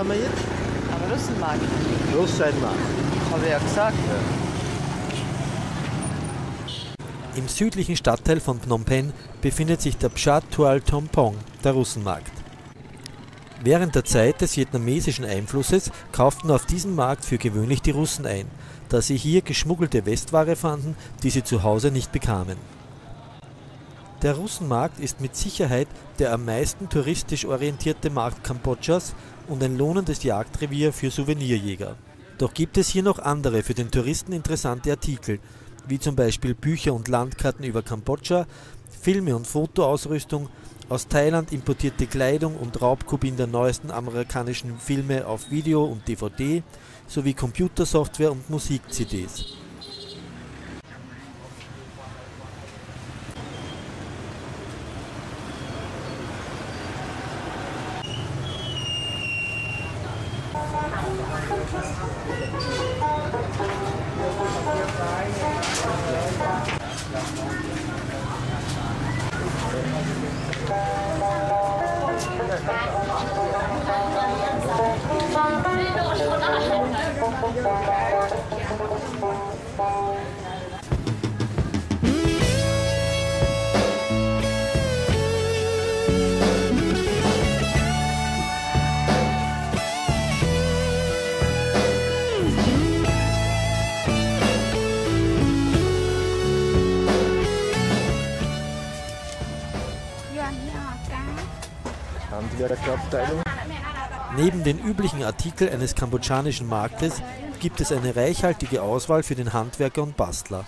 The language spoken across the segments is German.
wir jetzt? Aber Russenmarkt. Russenmarkt. Habe ich ja gesagt. Im südlichen Stadtteil von Phnom Penh befindet sich der Pshat Tual Tompong, der Russenmarkt. Während der Zeit des vietnamesischen Einflusses kauften auf diesem Markt für gewöhnlich die Russen ein, da sie hier geschmuggelte Westware fanden, die sie zu Hause nicht bekamen. Der Russenmarkt ist mit Sicherheit der am meisten touristisch orientierte Markt Kambodschas und ein lohnendes Jagdrevier für Souvenirjäger. Doch gibt es hier noch andere für den Touristen interessante Artikel, wie zum Beispiel Bücher und Landkarten über Kambodscha, Filme und Fotoausrüstung, aus Thailand importierte Kleidung und Raubkopien der neuesten amerikanischen Filme auf Video und DVD sowie Computersoftware und Musik-CDs. Handwerkerabteilung. Neben den üblichen Artikeln eines kambodschanischen Marktes gibt es eine reichhaltige Auswahl für den Handwerker und Bastler.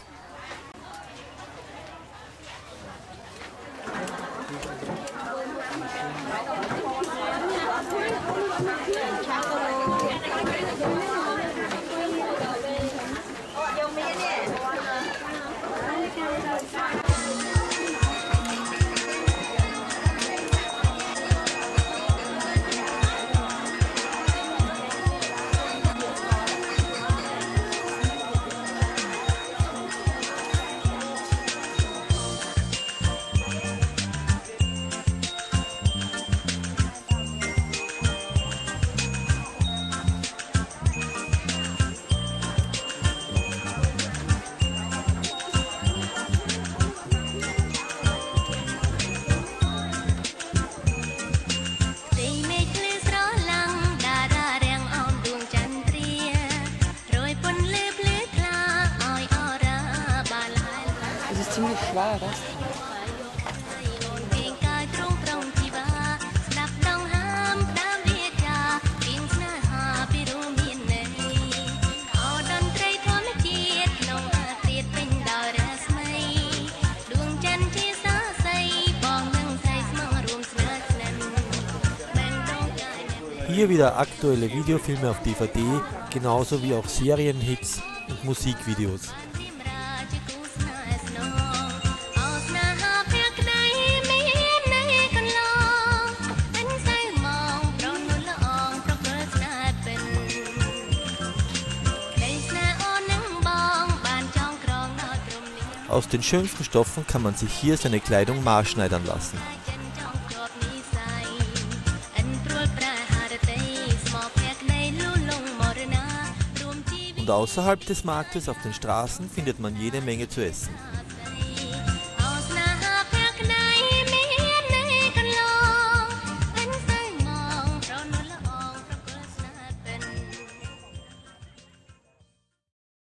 Es ist ziemlich schwer, das. Hier wieder aktuelle Videofilme auf DVD, genauso wie auch Serienhits und Musikvideos. Aus den schönsten Stoffen kann man sich hier seine Kleidung maßschneidern lassen. Und außerhalb des Marktes auf den Straßen findet man jede Menge zu essen.